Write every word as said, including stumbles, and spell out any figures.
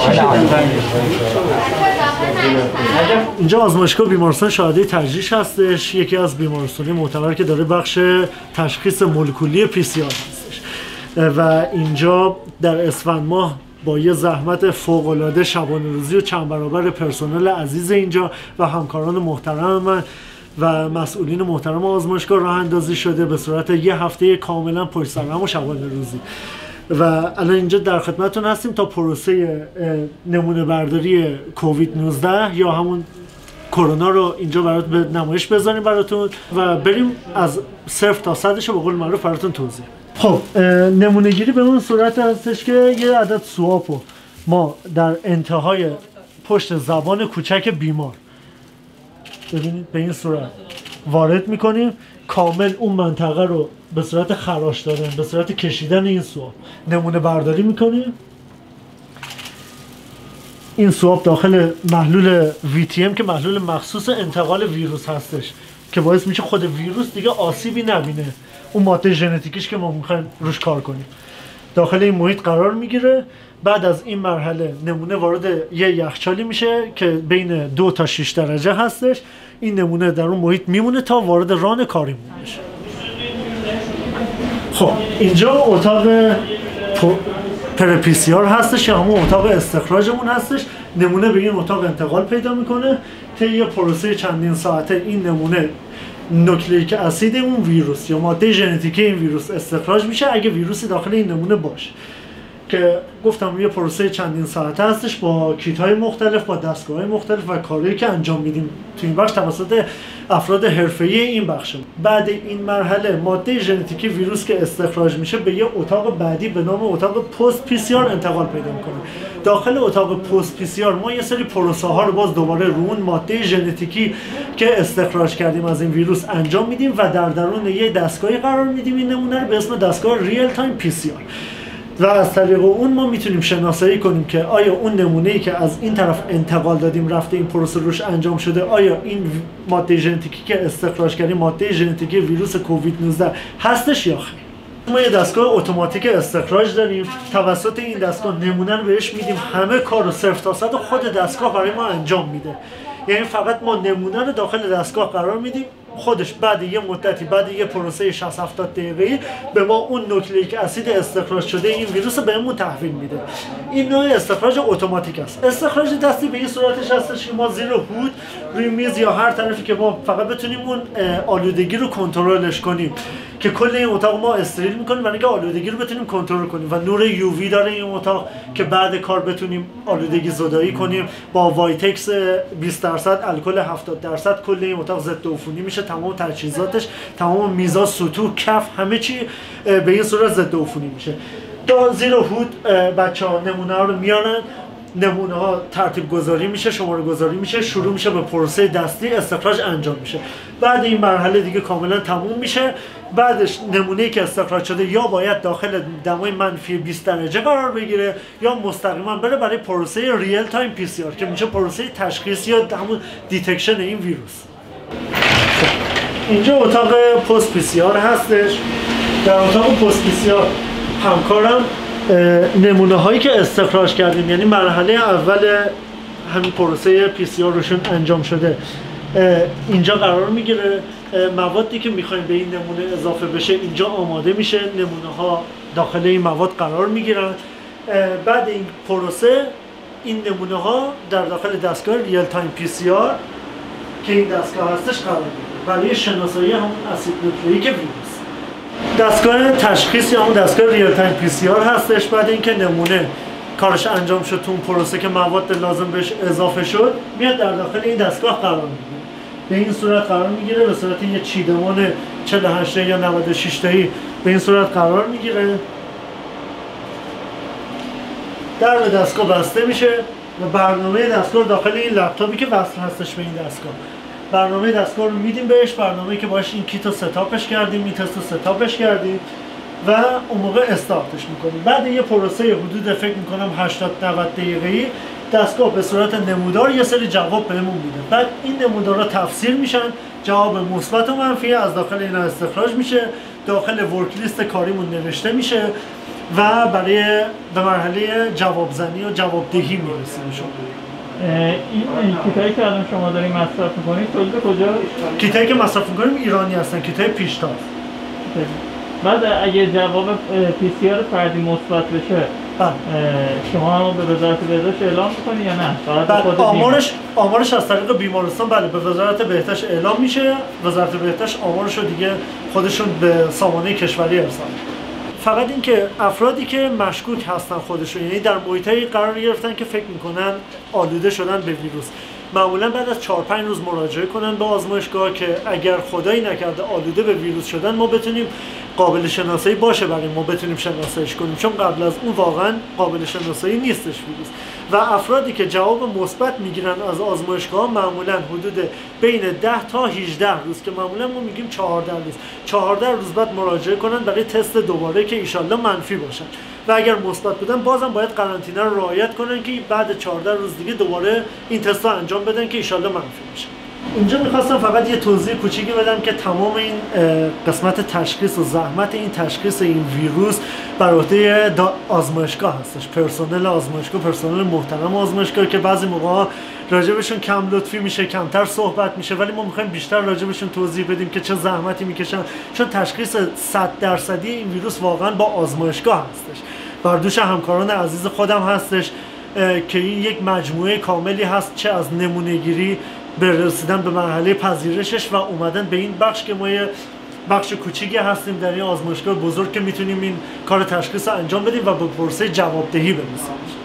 اینجا آزمایشگاه بیمارستان شهادی تجریش هستش، یکی از بیمارستانی معتبر که داره بخش تشخیص مولکولی پی سی آر هستش و اینجا در اسفند ماه با یه زحمت فوق‌العاده شبانه روزی و چند برابر پرسنل عزیز اینجا و همکاران محترم من و مسئولین محترم آزمایشگاه راه اندازی شده به صورت یه هفته کاملا پشت سر هم و شبانه روزی و الان اینجا در خدمتتون هستیم تا پروسه نمونه برداری کووید نوزده یا همون کرونا رو اینجا برات به نمایش بذاریم براتون و بریم از صفر تا صدش رو به قول معروف براتون توضیح. خب نمونه گیری به اون صورت هستش که یه عدد سواپو ما در انتهای پشت زبان کوچک بیمار ببینید به این صورت وارد میکنیم، کامل اون منطقه رو به صورت خراش دادن، به صورت کشیدن این سواب نمونه برداری میکنیم. این سواب داخل محلول وی تی ام که محلول مخصوص انتقال ویروس هستش که باعث میشه خود ویروس دیگه آسیبی نبینه اون ماده ژنتیکیش که ما میخوایم روش کار کنیم داخل این محیط قرار میگیره. بعد از این مرحله نمونه وارد یه یخچالی میشه که بین دو تا شش درجه هستش. این نمونه در اون محیط میمونه تا وارد ران کاریمون بشه. خب اینجا اتاق پر پی سی آر هستش یا همون اتاق استخراجمون هستش. نمونه به این اتاق انتقال پیدا میکنه. طی یه پروسه چندین ساعته این نمونه نوکلیک اسید اون ویروس یا ماده ژنتیکی این ویروس استخراج میشه اگه ویروسی داخل این نمونه باشه که گفتم یه پروسه چندین ساعته هستش با کیت های مختلف با دستگاه های مختلف و کاری که انجام میدیم تو این بخش توسط افراد حرفه‌ای این بخش. بعد این مرحله ماده ژنتیکی ویروس که استخراج میشه به یه اتاق بعدی به نام اتاق پست پی سی آر انتقال پیدا میکنه. داخل اتاق پست پی سی آر ما یه سری پروسه ها رو باز دوباره رو اون ماده ژنتیکی که استخراج کردیم از این ویروس انجام میدیم و در درون یه دستگاهی قرار میدیم این نمونه رو به اسم دستگاه ریل تایم پی سی آر و از طریق اون ما میتونیم شناسایی کنیم که آیا اون نمونه‌ای که از این طرف انتقال دادیم رفته این پروسه روش انجام شده، آیا این ماده ژنتیکی که استخراج کردیم ماده ژنتیکی ویروس کووید نوزده هستش یا خیر. ما یه دستگاه اتوماتیک استخراج داریم. توسط این دستگاه نمونه رو بهش میدیم، همه کار رو صفر تا صد خود دستگاه برای ما انجام میده. یعنی فقط ما نمونه رو داخل دستگاه قرار میدیم، خودش بعد یه مدتی بعد یه پروسه شصت هفتاد دقیقه‌ای به ما اون نوکلیک اسید استخراج شده این ویروس رو بهمون تحویل میده. این نوع استخراج اتوماتیک است. استخراج دستی به این صورتش هستش که ما زیر هود روی میز یا هر طرفی که ما فقط بتونیم اون آلودگی رو کنترلش کنیم که کل این اتاق ما استریل میکنیم و اینکه آلودگی رو بتونیم کنترل کنیم و نور یو وی داره این اتاق که بعد کار بتونیم آلودگی زدایی کنیم. با وایتکس بیست درصد الکل هفتاد درصد کل این اتاق ضد عفونی میشه. تمام تجهیزاتش، تمام میزا، سطوح، کف، همه چی به این صورت ضد عفونی میشه. تا زیر هود بچه‌ها نمونه ها رو میارن، نمونه ها ترتیب گذاری میشه، شماره گذاری میشه، شروع میشه به پروسه دستی استخراج انجام میشه. بعد این مرحله دیگه کاملا تموم میشه. بعدش نمونه‌ای که استخراج شده یا باید داخل دمای منفی بیست درجه قرار بگیره یا مستقیما بره برای پروسه ریل تایم پی سی آر که میشه پروسه تشخیص یا همون دیتکشن این ویروس. اینجا اتاق پست پی سی آر هستش. در اتاق پست پی سی آر همکارم نمونه هایی که استخراج کردیم، یعنی مرحله اول همین پروسه پی سی آر روشون انجام شده، اینجا قرار میگیره. موادی که میخوایم به این نمونه اضافه بشه اینجا آماده میشه، نمونه ها داخل این مواد قرار میگیرن. بعد این پروسه این نمونه ها در داخل دستگاه ریل تایم پی سی آر که این دستگاه هستش قرار میگیره برای شناسایی همون اسید نوکلیک ویروس. دستگاه تشخیص یا همون دستگاه ریل تایم پی سی آر هستش. بعد اینکه نمونه کارش انجام شد تو اون پروسه که مواد لازم بهش اضافه شد میاد در داخل این دستگاه قرار میگیره. به این صورت قرار میگیره، به صورت یه چیدمان چهل و هشت یا نود و شش تایی به این صورت قرار میگیره. در دستگاه بسته میشه و برنامه دستگاه داخل این لپتاپی که وصل هستش به این دستگاه، برنامه دستگاه رو میدیم بهش، برنامه‌ای که باش این کیت رو ستاپش کردیم، این تست رو ستاپش کردیم و اون موقع استارتش میکنیم. بعد یه پروسه حدود فکر میکنم هشتاد نود دقیقه‌ای دستگاه به صورت نمودار یه سری جواب بهمون میده. بعد این نمودارها تفسیر میشن، جواب مثبت و منفی از داخل اینا استخراج میشه، داخل ورک لیست کاریمون نوشته میشه و برای به مرحله جوابزنی و جوابدهی میرسیم شما. این کیتایی که الان شما دارین مصرف میکنید تولید کجا؟ کیتایی که مصرف میکنیم ایرانی هستن، کیتای پیشتاز. بعد اگه جواب پی سی آر فردی مثبت بشه شما هم به وزارت بهداشت اعلام میکنی یا نه؟ بعد آمارش آمارش از طریق بیمارستان بله به وزارت بهداشت اعلام میشه. وزارت بهداشت آمارش رو دیگه خودشون به سامانه کشوری ارسال. فقط اینکه افرادی که مشکوک هستن خودشون، یعنی در محیطی قرار گرفتن که فکر میکنن آلوده شدن به ویروس، معمولا بعد از چهار پنج روز مراجعه کنن به آزمایشگاه که اگر خدایی نکرده آلوده به ویروس شدن ما بتونیم قابل شناسایی باشه برای ما بتونیم شناساییش کنیم، چون قبل از اون واقعا قابل شناسایی نیستش ویروس. و افرادی که جواب مثبت میگیرن از آزمایشگاه معمولا حدود بین ده تا هجده روز که معمولا ما میگیم چهارده روز چهارده روز بعد مراجعه کنن برای تست دوباره که ایشالله منفی باشن و اگر مثبت بودن بازم باید قرنطینه رو رعایت کنن که بعد چهارده روز دیگه دوباره این تست رو انجام بدن که ایشالله منفی بشه. اینجا میخواستم فقط یه توضیح کوچیکی بدم که تمام این قسمت تشخیص و زحمت این تشخیص این ویروس بر عهده آزمایشگاه هستش، پرسنل آزمایشگاه، پرسنل محترم آزمایشگاه که بعضی موقع راجبشون کم لطفی میشه، کمتر صحبت میشه، ولی ما میخوایم بیشتر راجبشون توضیح بدیم که چه زحمتی میکشن، چون تشخیص صد درصدی این ویروس واقعا با آزمایشگاه هستش. بر دوش همکاران عزیز خودم هستش که این یک مجموعه کاملی هست، چه از نمونه‌گیری به رسیدن به مرحله پذیرشش و اومدن به این بخش که ما یه بخش کوچیکی هستیم در این آزمایشگاه بزرگ که میتونیم این کار تشخیص رو انجام بدیم و به پروسه جوابدهی برسیم.